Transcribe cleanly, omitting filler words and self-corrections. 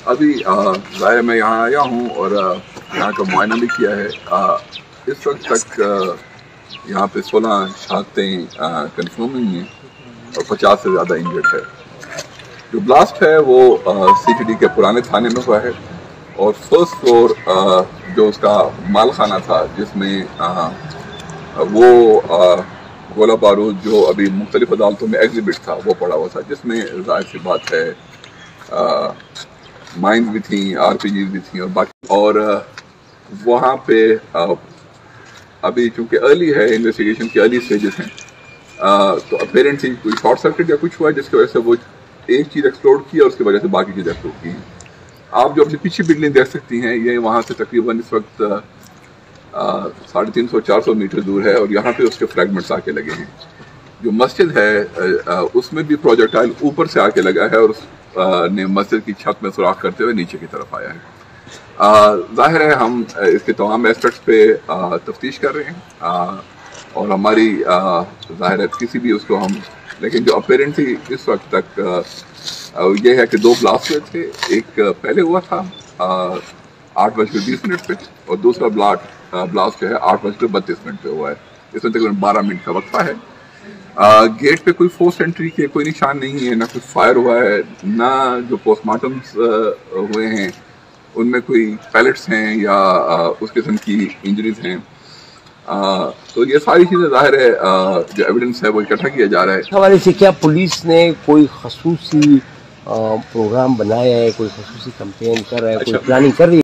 अभी ज़ाहिर मैं यहाँ आया हूँ और यहाँ का मुआयना भी किया है। इस वक्त तक यहाँ पे 16 शहादतें कन्फर्म हुई हैं और 50 से ज़्यादा इंजर्ड है। जो ब्लास्ट है वो CTD के पुराने थाने में हुआ है और फर्स्ट फ्लोर जो उसका माल खाना था जिसमें वो गोला बारूद जो अभी मुख्तलिफ अदालतों में एग्जिबिट था वो पड़ा हुआ था, जिसमें जाहिर सी बात है माइंस भी थी, RPGs भी थी और बाकी। और वहाँ पे अभी चूँकि अर्ली है, इन्वेस्टिगेशन की अर्ली स्टेजेस हैं, तो अपेरेंटली कोई शॉर्ट सर्किट या कुछ हुआ है जिसकी वजह से वो एक चीज़ एक्सप्लोड की और उसकी वजह से बाकी चीज़ें एक्सप्लोड की हैं। आप जो अपनी पीछे बिल्डिंग देख सकती हैं, ये वहाँ से तकरीबन इस वक्त 350-400 मीटर दूर है और यहाँ पे उसके फ्रैगमेंट्स आके लगे हैं। जो मस्जिद है उसमें भी प्रोजेक्टाइल ऊपर से आके लगा है और ने मस्जिद की छत में सुराख करते हुए नीचे की तरफ आया है। जाहिर है हम इसके तमाम एस्पेक्ट्स पे तफ्तीश कर रहे हैं और हमारी जाहिर है किसी भी उसको हम, लेकिन जो अपेरेंटली इस वक्त तक ये है कि 2 ब्लास्ट हुए थे। एक पहले हुआ था 8:20 पे और दूसरा ब्लास्ट जो है 8:32 पे हुआ है। इसमें तकरीबन 12 मिनट का वक्फा है। गेट पे कोई फोर्स एंट्री के कोई निशान नहीं है, ना कुछ फायर हुआ है, ना जो पोस्टमार्टम्स हुए हैं उनमें कोई पैलेट्स हैं या उस किस्म की इंजरीज हैं। तो ये सारी चीज़ें जाहिर है जो एविडेंस है वो इकट्ठा किया जा रहा है। हमारे से क्या पुलिस ने कोई खसूसी प्रोग्राम बनाया है, कोई खसूसी कैंपेन कर रहा है, कोई प्लानिंग कर रही है?